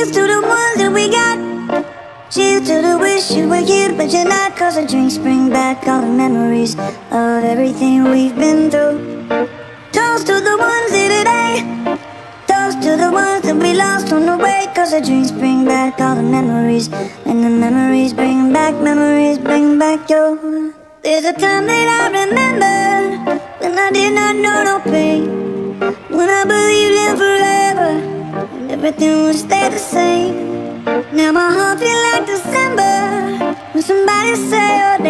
Cheers to the ones that we got. Cheers to the wish you were here but you're not. Cause the drinks bring back all the memories of everything we've been through. Toast to the ones here today. Toast to the ones that we lost on the way. Cause the drinks bring back all the memories, and the memories bring back your. There's a time that I remember when I did not know no pain, when I believed in forever and everything would stay the same. Now my heart feels like December when somebody say your